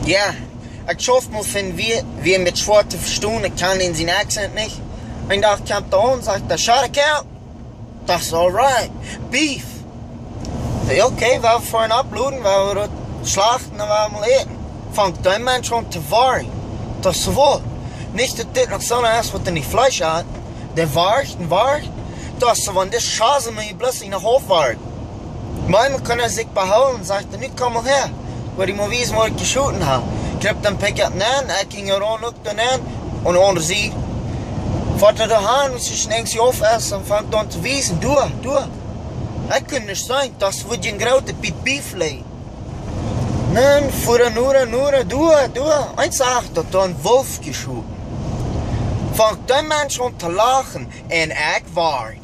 Ja, ik schaf mal von wie mit Schwarzen verstehen, ich kann in seinen Akzent nicht. Und ich dachte, kommt da und sagt, das schade Kerl. Das ist alright. Beef. Ja, okay, wir vorhin abluden, weil wir schlachten, dann werden wir eten. Fangt ein Mensch an zu worry. Das ist so wohl. Nicht, dass das noch so eine ist, was nicht Fleisch hat. Der wartet und wartet. Das ist so, wenn das Schase mir plötzlich nach Hof wartet. Manchmal kann er sich behaupten und sagt, nicht komm mal her. Weil ich mal wissen, wo ich geschoten habe. Ich hab dann Pick up an, er ging heran, guckt dann an und unter sie. Fährt er daheim, muss ich längst aufessen und fängt an zu wiesen. Du. Das kann nicht sein, das wird ein großer Bit Beef legen. Nein, fuhr er nur, du. Eins sagt, er hat einen Wolf geschoten. Fängt der Mensch an zu lachen und ich war.